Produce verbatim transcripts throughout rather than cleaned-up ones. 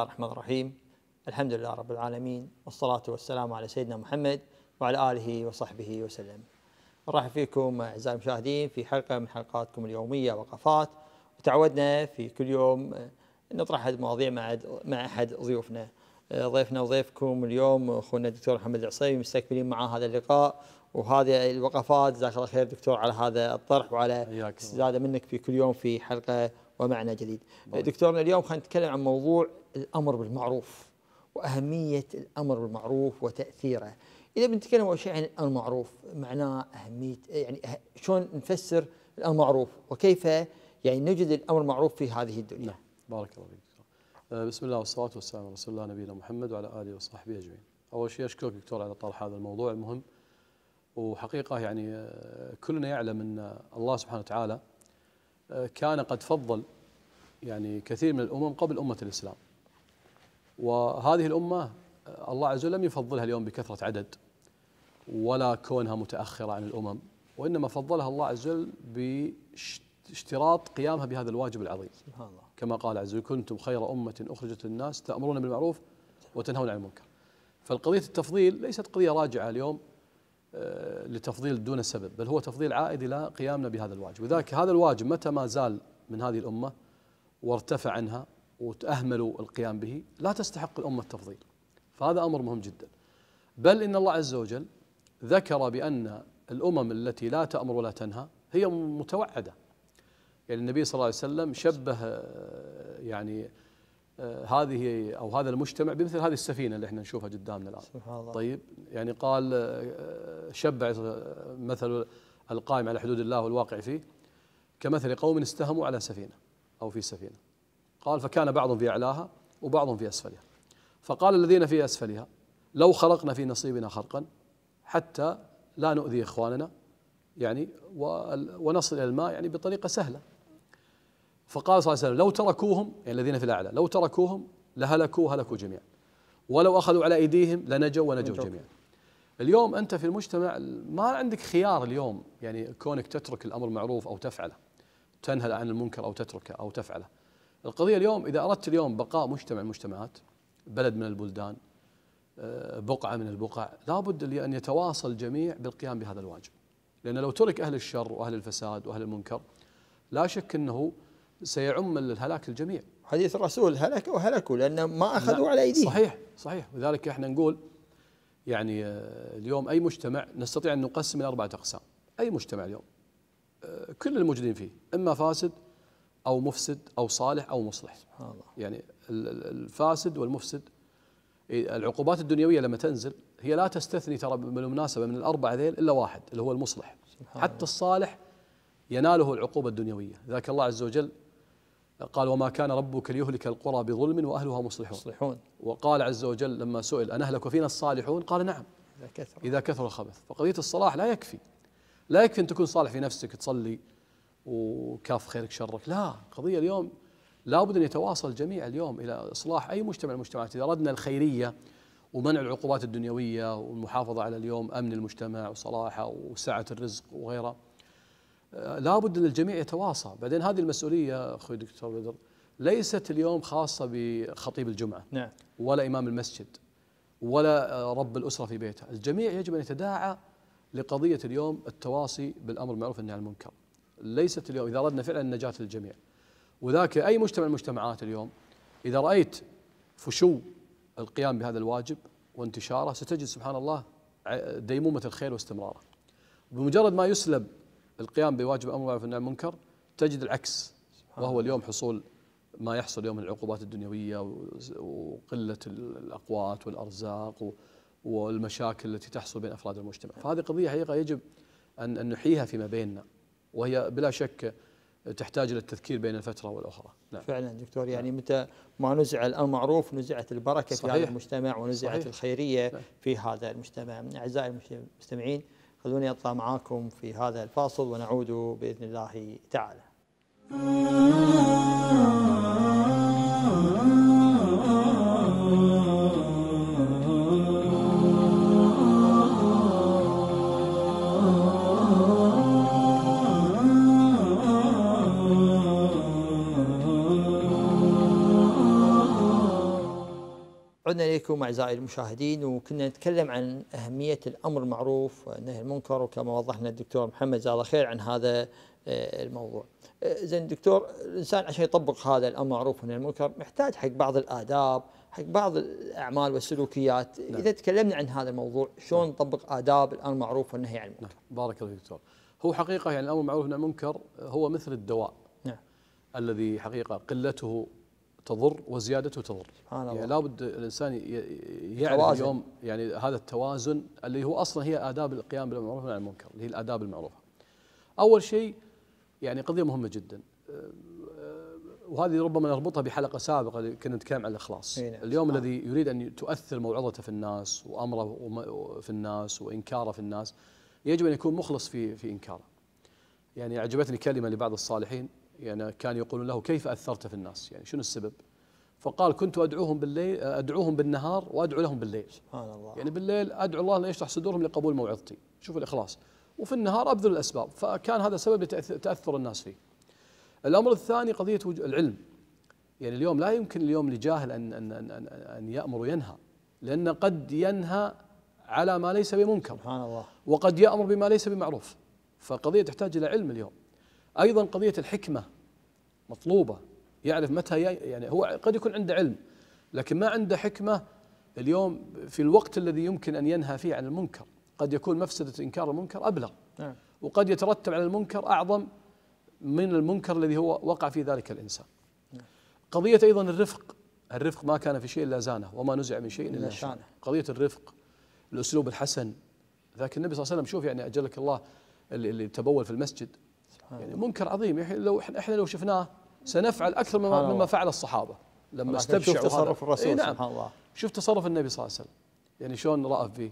الله الرحمن الرحيم. الحمد لله رب العالمين، والصلاة والسلام على سيدنا محمد وعلى آله وصحبه وسلم. نرحب فيكم أعزائي المشاهدين في حلقة من حلقاتكم اليومية وقفات، وتعودنا في كل يوم نطرح مواضيع مع مع أحد ضيوفنا. ضيفنا وضيفكم اليوم أخونا الدكتور محمد العصيبي، مستكملين معه هذا اللقاء وهذه الوقفات. جزاك الله خير دكتور على هذا الطرح وعلى استزادة منك في كل يوم في حلقة ومعنى جديد. دكتورنا اليوم خلينا نتكلم عن موضوع الأمر بالمعروف وأهمية الأمر بالمعروف وتأثيره. إذا بنتكلم أول شيء عن الأمر بالمعروف، معناه أهمية، يعني شلون نفسر الأمر بالمعروف وكيف يعني نجد الأمر بالمعروف في هذه الدنيا؟ نعم. بارك الله فيك. بسم الله والصلاة والسلام على رسول الله نبينا محمد وعلى آله وصحبه أجمعين. أول شيء أشكرك دكتور على طرح هذا الموضوع المهم، وحقيقة يعني كلنا يعلم أن الله سبحانه وتعالى كان قد فضل يعني كثير من الأمم قبل أمة الإسلام، وهذه الأمة الله عز وجل لم يفضلها اليوم بكثرة عدد ولا كونها متأخرة عن الأمم، وإنما فضلها الله عز وجل باشتراط قيامها بهذا الواجب العظيم. سبحان الله. كما قال عز وجل: كنتم خير أمة أخرجت للناس تأمرون بالمعروف وتنهون عن المنكر. فالقضية التفضيل ليست قضية راجعة اليوم لتفضيل دون سبب، بل هو تفضيل عائد إلى قيامنا بهذا الواجب. وذلك هذا الواجب متى ما زال من هذه الأمة وارتفع عنها وتأهملوا القيام به لا تستحق الأمة التفضيل، فهذا أمر مهم جدا. بل إن الله عز وجل ذكر بأن الأمم التي لا تأمر ولا تنهى هي متوعدة. يعني النبي صلى الله عليه وسلم شبه يعني هذه أو هذا المجتمع بمثل هذه السفينة اللي احنا نشوفها قدامنا الآن. سبحان الله. طيب يعني قال شبع مثل القائم على حدود الله والواقع فيه كمثل قوم استهموا على سفينة أو في سفينة، قال فكان بعضهم في أعلاها وبعضهم في أسفلها، فقال الذين في أسفلها لو خلقنا في نصيبنا خرقا حتى لا نؤذي إخواننا يعني ونصل إلى الماء يعني بطريقة سهلة. فقال صلى الله عليه وسلم لو تركوهم يعني الذين في الأعلى لو تركوهم لهلكوا هلكوا جميعا، ولو أخذوا على أيديهم لنجوا ونجوا جميعا. اليوم أنت في المجتمع ما عندك خيار اليوم، يعني كونك تترك الأمر المعروف أو تفعله، تنهى عن المنكر أو تتركه أو تفعله. القضية اليوم إذا أردت اليوم بقاء مجتمع المجتمعات، بلد من البلدان، بقعة من البقع، لابد لأن يتواصل الجميع بالقيام بهذا الواجب. لأن لو ترك أهل الشر وأهل الفساد وأهل المنكر لا شك أنه سيعم الهلاك الجميع. حديث الرسول هلك وهلكوا لأن ما أخذوا على أيديهم. صحيح صحيح. وذلك احنا نقول يعني اليوم أي مجتمع نستطيع أن نقسم إلى أربعة أقسام. أي مجتمع اليوم كل الموجودين فيه إما فاسد أو مفسد أو صالح أو مصلح. سبحان الله. يعني الفاسد والمفسد العقوبات الدنيوية لما تنزل هي لا تستثني ترى بالمناسبة من الأربعة ذيل إلا واحد اللي هو المصلح. حتى الصالح يناله العقوبة الدنيوية. ذاك الله عز وجل قال وما كان ربك ليهلك القرى بظلم وأهلها مصلحون. مصلحون. وقال عز وجل لما سئل أنهلك وفينا الصالحون قال نعم إذا كثر, إذا كثر الخبث. فقضية الصلاح لا يكفي لا يكفي أن تكون صالح في نفسك تصلي وكاف خيرك شرك، لا. قضية اليوم لابد أن يتواصل الجميع اليوم إلى إصلاح أي مجتمع من المجتمعات. إذا أردنا الخيرية ومنع العقوبات الدنيوية والمحافظة على اليوم أمن المجتمع وصلاحه وسعة الرزق وغيره لابد أن الجميع يتواصى. بعدين هذه المسؤولية أخوي دكتور بدر ليست اليوم خاصة بخطيب الجمعة نعم. ولا إمام المسجد ولا رب الأسرة في بيته، الجميع يجب أن يتداعى لقضية اليوم التواصي بالأمر بالمعروف والنهي عن المنكر. ليست اليوم إذا أردنا فعلا النجاة للجميع. وذاك أي مجتمع من المجتمعات اليوم إذا رأيت فشو القيام بهذا الواجب وانتشاره ستجد سبحان الله ديمومة الخير واستمراره. بمجرد ما يسلب القيام بواجب الأمر بالمعروف والنهي عن المنكر تجد العكس، وهو اليوم حصول ما يحصل اليوم من العقوبات الدنيوية وقلة الأقوات والأرزاق والمشاكل التي تحصل بين أفراد المجتمع. فهذه قضية حقيقة يجب أن أن نحييها فيما بيننا، وهي بلا شك تحتاج إلى التذكير بين الفترة والأخرى. نعم. فعلا دكتور، يعني متى ما نزع المعروف نزعت البركة صحيح. في هذا المجتمع ونزعت صحيح. الخيرية صحيح. في هذا المجتمع. أعزائي المستمعين خلوني أطلع معاكم في هذا الفاصل ونعود بإذن الله تعالى. عدنا إليكم أعزائي المشاهدين، وكنا نتكلم عن أهمية الأمر المعروف والنهي المنكر، وكما وضحنا الدكتور محمد جزاه الله خير عن هذا الموضوع. زين دكتور، الإنسان عشان يطبق هذا الأمر المعروف والنهي المنكر محتاج حق بعض الآداب، حق بعض الأعمال والسلوكيات. نعم. إذا تكلمنا عن هذا الموضوع شلون نطبق آداب الأمر المعروف والنهي عن المنكر؟ نعم. بارك الله فيك دكتور. هو حقيقة يعني الأمر المعروف والنهي عن المنكر هو مثل الدواء. نعم. الذي حقيقة قلته تضر وزيادته تضر. سبحان الله. يعني لابد الإنسان يعرف توازن. اليوم يعني هذا التوازن اللي هو أصلا هي آداب القيام بالمعروف والنهي عن المنكر، اللي هي الآداب المعروفة. أول شيء يعني قضية مهمة جدا، وهذه ربما نربطها بحلقة سابقة اللي كنا نتكلم عن الإخلاص. نعم. اليوم سبحان. الذي يريد أن تؤثر موعظته في الناس وأمره في الناس وإنكاره في الناس يجب أن يكون مخلص في في إنكاره. يعني أعجبتني كلمة لبعض الصالحين، يعني كانوا يقولون له كيف أثرت في الناس؟ يعني شنو السبب؟ فقال كنت أدعوهم بالليل أدعوهم بالنهار وأدعو لهم بالليل. سبحان الله. يعني بالليل أدعو الله أن يشرح صدورهم لقبول موعظتي، شوف الإخلاص، وفي النهار أبذل الأسباب، فكان هذا سبب لتأثر الناس فيه. الأمر الثاني قضية العلم. يعني اليوم لا يمكن اليوم لجاهل أن أن أن أن يأمر وينهى، لأن قد ينهى على ما ليس بمنكر. سبحان الله. وقد يأمر بما ليس بمعروف، فقضية تحتاج إلى علم اليوم. أيضا قضية الحكمة مطلوبة، يعرف متى يعني هو قد يكون عنده علم لكن ما عنده حكمة اليوم في الوقت الذي يمكن أن ينهى فيه عن المنكر. قد يكون مفسدة إنكار المنكر أبلغ. نعم. وقد يترتب على المنكر أعظم من المنكر الذي هو وقع في ذلك الإنسان. نعم. قضية أيضا الرفق. الرفق ما كان في شيء إلا زانه وما نزع من شيء إلا شانه. قضية الرفق، الأسلوب الحسن. ذاك النبي صلى الله عليه وسلم، شوف يعني أجلك الله اللي, اللي تبول في المسجد، يعني منكر عظيم. لو احنا لو شفناه سنفعل أكثر مما, مما فعل الصحابة لما استبشعوا. شوف تصرف الرسول. إيه نعم. سبحان الله. شوف تصرف النبي صلى الله عليه وسلم، يعني شلون رأف فيه،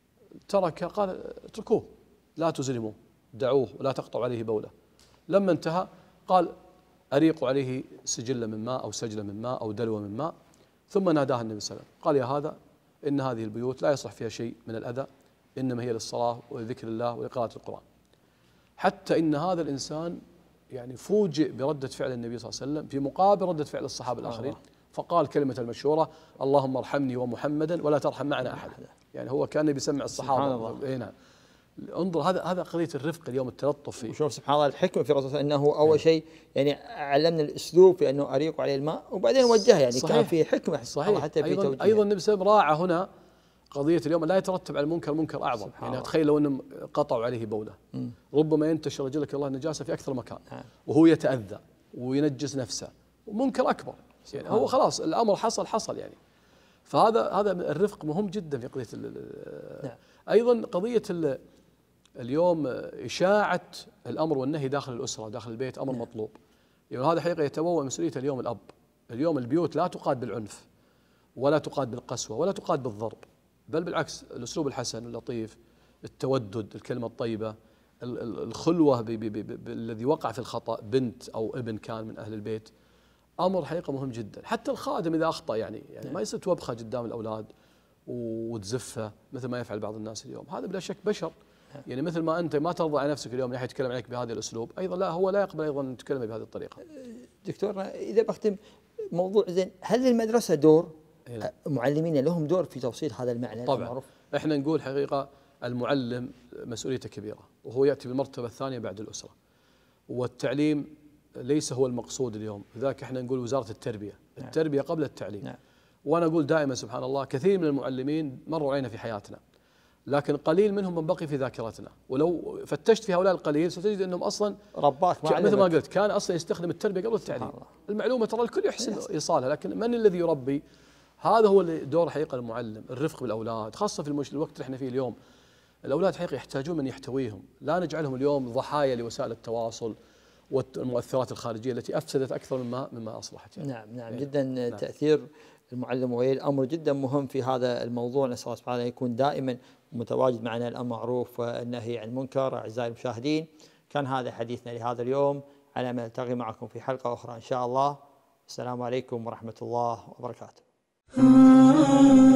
ترك قال اتركوه لا تزلموه، دعوه ولا تقطعوا عليه بوله. لما انتهى قال أريقوا عليه سجلا من ماء أو سجلا من ماء أو دلوة من ماء، ثم ناداه النبي صلى الله عليه وسلم قال يا هذا إن هذه البيوت لا يصلح فيها شيء من الأذى، إنما هي للصلاة ولذكر الله ولقراءة القرآن. حتى إن هذا الإنسان يعني فوجئ بردة فعل النبي صلى الله عليه وسلم في مقابل ردة فعل الصحابة الآخرين، فقال كلمة المشهورة اللهم ارحمني ومحمدا ولا ترحم معنا أحد. يعني هو كان بيسمع الصحابة. هنا انظر، هذا هذا قضية الرفق اليوم، التلطف فيه. وشوف سبحان الله الحكمة في الرسول أنه أول شيء يعني علمنا الأسلوب في أنه أريق عليه الماء وبعدين وجهه، يعني صحيح. كان في حكمة. صحيح. حتى في أيضا توجيه. أيضا النبي صلى الله عليه وسلم راعى هنا قضية اليوم لا يترتب على المنكر منكر أعظم. يعني تخيل لو أنهم قطعوا عليه بولة، م. ربما ينتشر رجلك الله النجاسة في أكثر مكان، ها. وهو يتأذى وينجس نفسه، ومنكر أكبر. يعني هو خلاص الأمر حصل حصل يعني. فهذا هذا الرفق مهم جدا في قضية. نعم. أيضا قضية اليوم إشاعة الأمر والنهي داخل الأسرة داخل البيت أمر نعم. مطلوب. يعني هذا حقيقة يتبوأ مسؤولية اليوم الأب. اليوم البيوت لا تقاد بالعنف ولا تقاد بالقسوة ولا تقاد بالضرب، بل بالعكس الأسلوب الحسن اللطيف، التودد، الكلمة الطيبة، الخلوة الذي وقع في الخطأ بنت أو ابن كان من أهل البيت، أمر حقيقة مهم جدا. حتى الخادم إذا أخطأ يعني يعني ما يصير توبخه قدام الأولاد وتزفه مثل ما يفعل بعض الناس اليوم. هذا بلا شك بشر، يعني مثل ما أنت ما ترضى على نفسك اليوم من ناحية يتكلم عليك بهذا الأسلوب، أيضا لا هو لا يقبل أيضا أن تتكلم بهذه الطريقة. دكتور إذا بختم موضوع زين، هل المدرسة دور؟ إيه؟ معلمين لهم دور في توصيل هذا المعنى طبعا المعروف؟ احنا نقول حقيقة المعلم مسؤوليته كبيرة، وهو يأتي بالمرتبة الثانية بعد الأسرة، والتعليم ليس هو المقصود اليوم، لذلك احنا نقول وزارة التربية. نعم. التربية قبل التعليم. نعم. وأنا أقول دائما سبحان الله كثير من المعلمين مروا علينا في حياتنا، لكن قليل منهم من بقي في ذاكرتنا، ولو فتشت في هؤلاء القليل ستجد أنهم أصلا رباك مثل ما قلت كان أصلا يستخدم التربية قبل التعليم. المعلومة ترى الكل يحسن إيصالها، لكن من الذي يربي؟ هذا هو دور حقيقة المعلم، الرفق بالأولاد، خاصة في المش... الوقت اللي احنا فيه اليوم. الأولاد حقيقة يحتاجون من يحتويهم، لا نجعلهم اليوم ضحايا لوسائل التواصل والمؤثرات الخارجية التي أفسدت أكثر مما مما أصلحت. يعني. نعم نعم يعني جدا. نعم. تأثير المعلم وولي الأمر جدا مهم في هذا الموضوع. نسأل الله سبحانه يكون دائما متواجد معنا الأمر معروف والنهي عن المنكر. أعزائي المشاهدين، كان هذا حديثنا لهذا اليوم، على أمل نلتقي معكم في حلقة أخرى إن شاء الله. السلام عليكم ورحمة الله وبركاته.